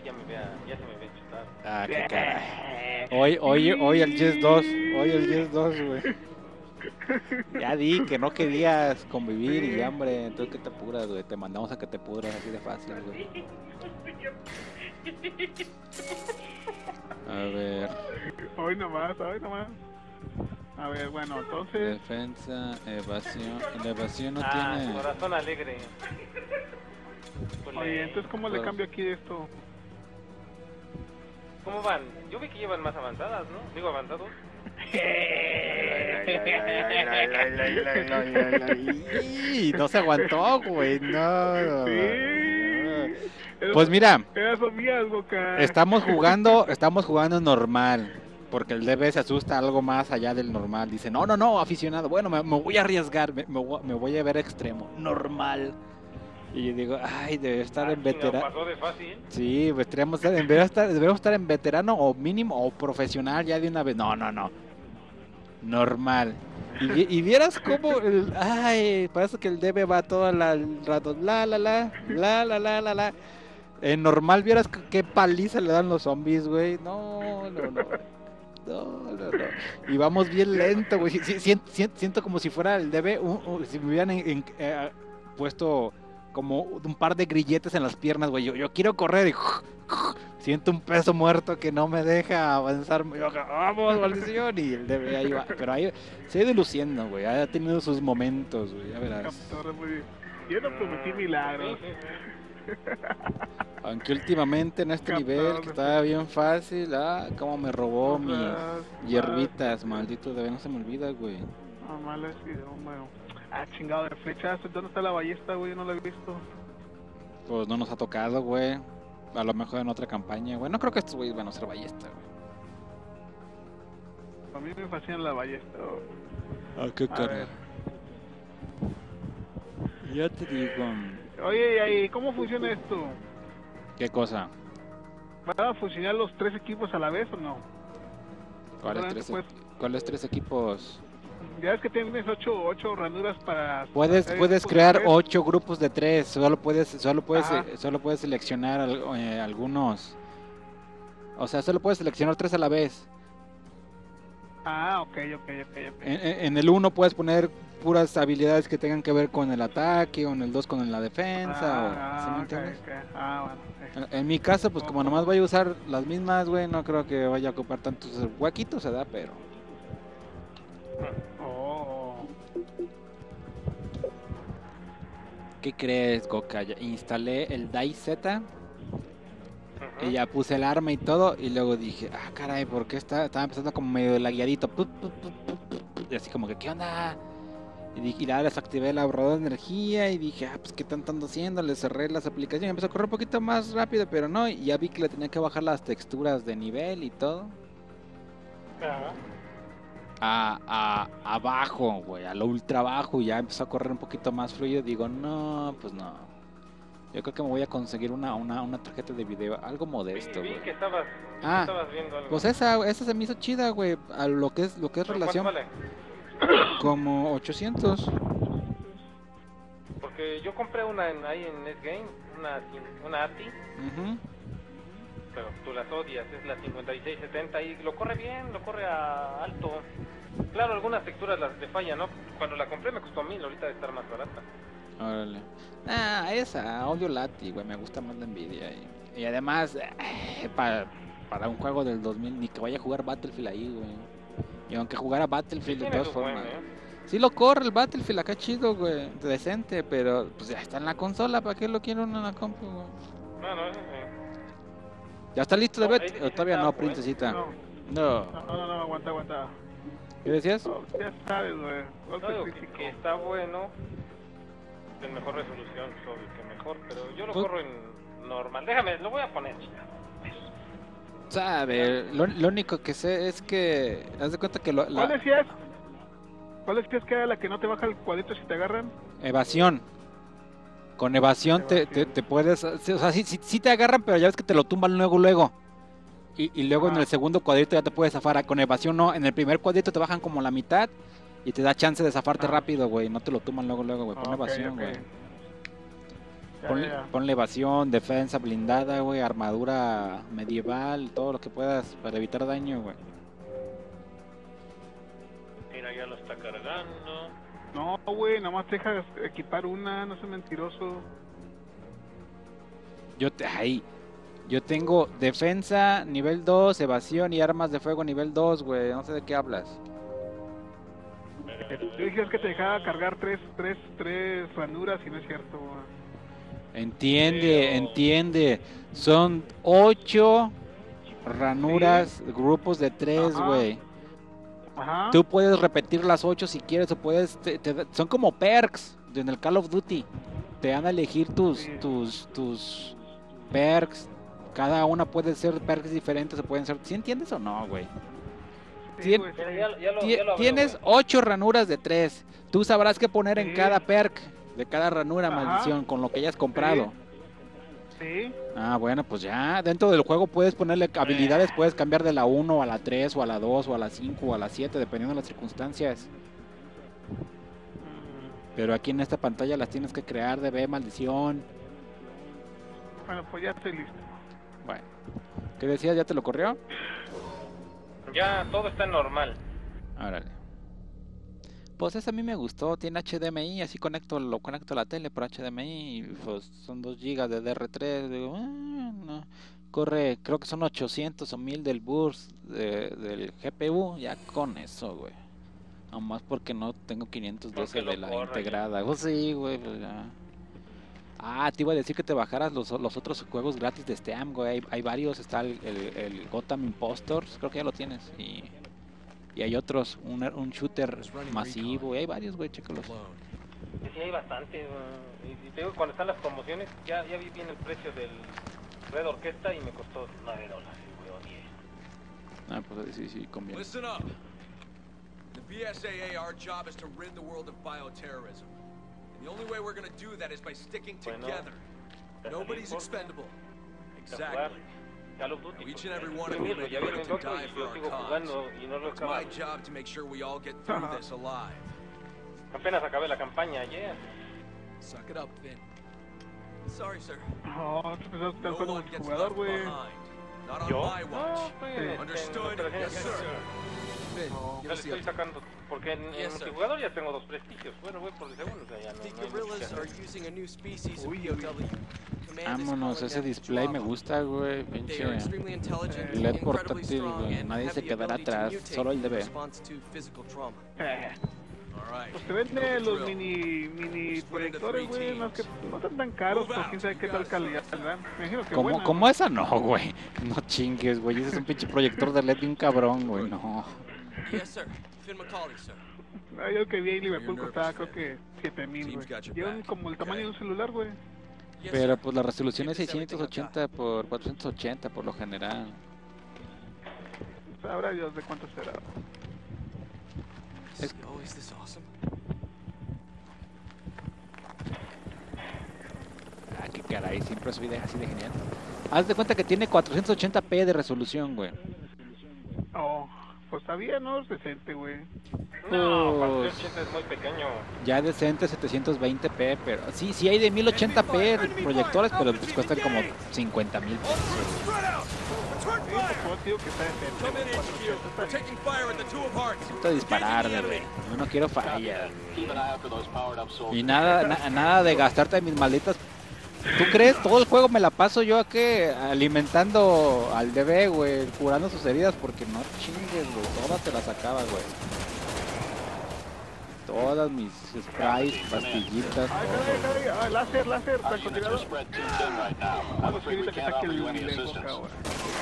ya se me había chutado. Ah, qué caray. Hoy el Yes 2, hoy el Yes 2, güey. Ya di que no querías convivir y hambre, entonces ¿qué te apuras, güey? Te mandamos a que te pudras así de fácil, güey. A ver. Hoy nomás. A ver, bueno, entonces... Defensa, evasión. La evasión no tiene... Corazón alegre. Oye, entonces ¿cómo le cambio aquí de esto? ¿Cómo van? Yo vi que llevan más avanzadas, ¿no? Digo, avanzados. Y no se aguantó, güey. No. Sí. Pues mira, Eso mías, Boca. estamos jugando normal. Porque el DB se asusta algo más allá del normal. Dice, no, aficionado. Bueno, me voy a arriesgar. Me voy a ver extremo. Normal. Y yo digo, ay, debe estar en veterano. Pasó de fácil. Sí, pues deberíamos estar en veterano o mínimo o profesional ya de una vez. No. Normal. Y vieras cómo parece que el DB va todo el rato. La. En normal vieras qué paliza le dan los zombies, güey. No. Y vamos bien lento, güey. Siento como si fuera el DB, si me hubieran puesto como un par de grilletes en las piernas, güey. Yo quiero correr y siento un peso muerto que no me deja avanzar. Vamos, maldición. Y el DB ahí va. Pero ahí se ha ido luciendo, güey. Ha tenido sus momentos, güey. Ya verás. Yo no prometí milagros. Aunque últimamente en este nivel que estaba bien fácil, cómo me robó mis hierbitas, maldito DB, no se me olvida, güey. Malas video, chingado de flechas, ¿dónde está la ballesta, güey? No la he visto. Pues no nos ha tocado, güey. A lo mejor en otra campaña, güey. No creo que estos güeyes van a usar ballesta, güey. A mí me fascina la ballesta, güey. Ah, qué cara. Ya te digo. Oye, ¿y cómo funciona esto? ¿Qué cosa? ¿Van a funcionar los 3 equipos a la vez o no? ¿Cuáles 3 equipos? Ya es que tienes 8 ranuras para... Puedes crear 8 grupos de 3. Solo puedes seleccionar algunos. O sea, solo puedes seleccionar 3 a la vez. Ok. En el 1 puedes poner puras habilidades que tengan que ver con el ataque, o en el 2 con la defensa, ¿sí me entiendes? Bueno. En mi caso, pues como nomás voy a usar las mismas, güey, no creo que vaya a ocupar tantos huequitos, ¿verdad? Pero... ¿Qué crees, Goka? Ya instalé el DayZ y ya puse el arma y todo, y luego dije, caray, ¿por qué estaba empezando como medio lagueadito? Y así como que, ¿qué onda? Y dije, ya desactivé el ahorrador de energía y dije, pues ¿qué están haciendo? Le cerré las aplicaciones, empezó a correr un poquito más rápido, pero no, y ya vi que le tenía que bajar las texturas de nivel y todo. Abajo, güey, a lo ultra bajo, y ya empezó a correr un poquito más fluido. Digo, no, pues no. Yo creo que me voy a conseguir una tarjeta de video, algo modesto, güey. Vi que estabas viendo algo. Pues esa se me hizo chida, güey, a lo que es relación. ¿Cuánto vale? Como 800. Porque yo compré una ahí en Netgame, una ATI. Pero tú las odias, es la 5670 y lo corre bien, lo corre a alto. Claro, algunas texturas las le fallan, ¿no? Cuando la compré me costó 1000, ahorita debe estar más barata. Órale. Esa, odio Lati, güey, me gusta más la Nvidia. Y además, para un juego del 2000, ni que vaya a jugar Battlefield ahí, güey. Y aunque jugara Battlefield de todas formas. Sí lo corre el Battlefield acá chido, güey, decente, pero pues ya está en la consola, ¿para qué lo quiero en la compu, güey? ¿Ya está listo de bet? ¿O todavía no, princesita? No, aguanta. ¿Qué decías? Ya sabes, güey. Que está bueno, de mejor resolución, sobre que mejor, pero yo lo corro en normal. Déjame, lo voy a poner, chica. Sabe, lo único que sé es que haz de cuenta que ¿Cuál decías que era la que no te baja el cuadrito si te agarran? Evasión. Con evasión te puedes, o sea, sí te agarran, pero ya ves que te lo tumban luego. Y luego en el segundo cuadrito ya te puedes zafar. Con evasión no, en el primer cuadrito te bajan como la mitad y te da chance de zafarte rápido, güey. No te lo tumban luego, güey. Pon evasión, güey. Ponle evasión, defensa blindada, güey, armadura medieval, todo lo que puedas para evitar daño, güey. Mira, ya lo está cargando. No, güey, nada más te deja equipar una, no seas mentiroso. Yo tengo defensa nivel 2, evasión y armas de fuego nivel 2, güey. No sé de qué hablas. Tú dijiste que te dejaba cargar tres ranuras y no es cierto, güey. Entiende. Son 8 ranuras, grupos de 3, güey. Ajá. Tú puedes repetir las 8 si quieres o puedes... son como perks en el Call of Duty. Te dan a elegir tus perks. Cada una puede ser perks diferentes o pueden ser... ¿Sí entiendes o no, güey? Sí, güey, Tienes 8 ranuras de 3. Tú sabrás qué poner en cada perk de cada ranura, maldición, con lo que hayas comprado. Sí. Ah, bueno, pues ya dentro del juego puedes ponerle habilidades, puedes cambiar de la 1 a la 3 o a la 2 o a la 5 o a la 7 dependiendo de las circunstancias. Pero aquí en esta pantalla las tienes que crear de B, maldición. Bueno, pues ya estoy listo. Bueno, ¿qué decías? ¿Ya te lo corrió? Ya todo está normal. Órale. Pues ese a mí me gustó, tiene HDMI, así lo conecto a la tele por HDMI y pues son 2 GB de DR3, digo, no. Corre, creo que son 800 o 1000 del burst del GPU, ya con eso, güey. Nomás porque no tengo 512 de la integrada. Pues sí, güey, pues ya. Ah, te iba a decir que te bajaras los otros juegos gratis de Steam, güey. Hay varios, está el Gotham Impostors, creo que ya lo tienes. Y hay otros, un shooter masivo, y hay varios, güey, chécalos. Sí, hay bastante, güey. Y te digo, cuando están las promociones, ya vi bien el precio del Red Orquesta y me costó $9, güey, o 10. Ah, pues sí, conviene. Listen up. The BSAA, our job is to rid the world of bioterrorism. The only way we're gonna do that is by sticking together. Nobody's expendable. Exactly. Each and every one of you may be willing to die for our cause. It's my job to make sure we all get through this alive. Apenas acabé la campaña ayer. Suck it up, Finn. Sorry, sir. No, tú empezaste a estar No como one gets jugador, left güey. behind. Not on ¿Yo? my watch. No, Understood? Yes, sir. Finn, yo give le us the estoy update. sacando, porque en multijugador ya tengo 2 prestigios. Bueno, voy por el segundo, o sea, ya no The hay mucho que guerrillas are hacer. using a new species of POW. Vámonos, ese display me gusta, güey, pinche LED portátil, güey, nadie se quedará atrás, solo el DB. Pues te venden los mini proyectores, güey, no están tan caros, pues quién sabe qué tal calidad, ¿verdad? Me imagino que buena. ¿Cómo esa no, güey? No chingues, güey, ese es un pinche proyector de LED bien cabrón, güey, no. Yes, sir. Finn McCauley, sir. No, yo que vi en Liverpool costaba creo que 7000, güey. Llevan como el tamaño de un celular, güey. Pero pues la resolución es 680 por 480 por lo general. Sabrá Dios de cuánto será. Ah, qué caray, siempre soy así de genial. Haz de cuenta que tiene 480p de resolución, güey. Oh, pues está bien, ¿no? Es decente, güey. No, Pues, 480 es muy pequeño. ya decente 720p, pero sí hay de 1080p de proyectores, pero pues cuestan como 50,000 pesos. Sí, pues digo que está decente. Necesito disparar, güey. Yo no quiero fallar. Y nada de gastarte mis malditas. ¿Tú crees? Todo el juego me la paso yo aquí alimentando al DB, güey, curando sus heridas, porque no chingues, güey. Todas te las acaba, güey. Todas mis sprays, pastillitas, todo. Ay, láser, francotirador. Ah, pues ahorita que saque el lejos acá, güey.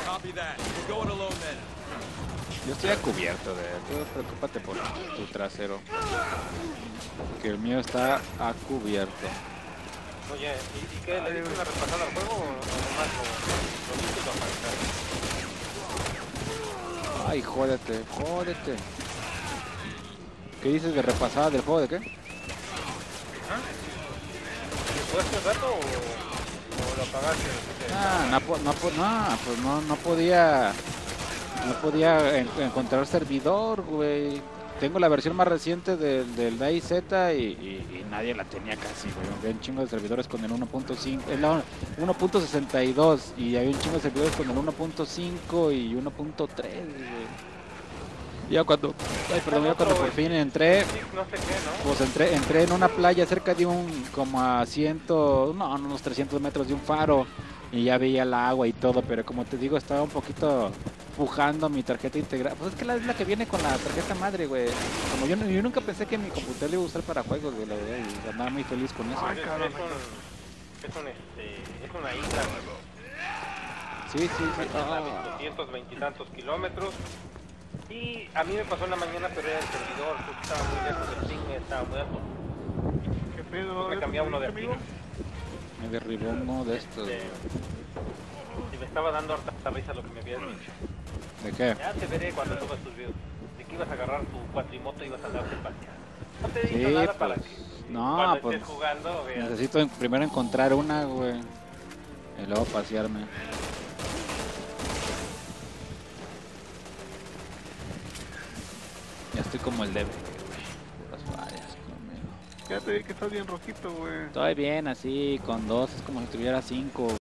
Yo estoy a cubierto, tú preocúpate por tu trasero. Que el mío está a cubierto. Oye, ¿y qué? ¿Le diste una repasada al juego o nomás lo viste y lo apartaste? Ay, jódete. ¿Qué dices de repasada del juego de qué? ¿Jugaste un rato o lo apagaste? No podía encontrar servidor, güey. tengo la versión más reciente del DayZ y nadie la tenía casi, güey. Había un chingo de servidores con el 1.5, el 1.62 y había un chingo de servidores con el 1.5 y 1.3, güey. Ya cuando, ay, perdón, ya cuando por fin entré, no sé qué, ¿no? pues entré en una playa cerca de como a unos 300 metros de un faro y ya veía el agua y todo, pero como te digo, estaba un poquito pujando mi tarjeta integrada. Pues es que es la que viene con la tarjeta madre, güey. Como yo nunca pensé que mi computador le iba a usar para juegos, güey, la verdad, y andaba muy feliz con eso. Es una isla, Sí. A 220 y tantos kilómetros. Y a mí me pasó en la mañana, pero era el servidor, porque estaba muy lejos del ping, estaba muy alto. ¿Qué pedo? Me cambiaba uno de aquí. Me derribó uno de estos. Y me estaba dando harta risa lo que me habías dicho. ¿De qué? Ya te veré cuando subas tus videos. De que ibas a agarrar tu cuatrimoto y ibas a andarte paseando. No te he dicho Sí, nada para pues, que no, cuando pues, estés jugando veas. necesito primero encontrar una, güey, y luego pasearme. Ya estoy como el debe, güey. Las fallas conmigo. Ya te vi que estás bien rojito, güey. Estoy bien así, con 2 es como si tuviera 5.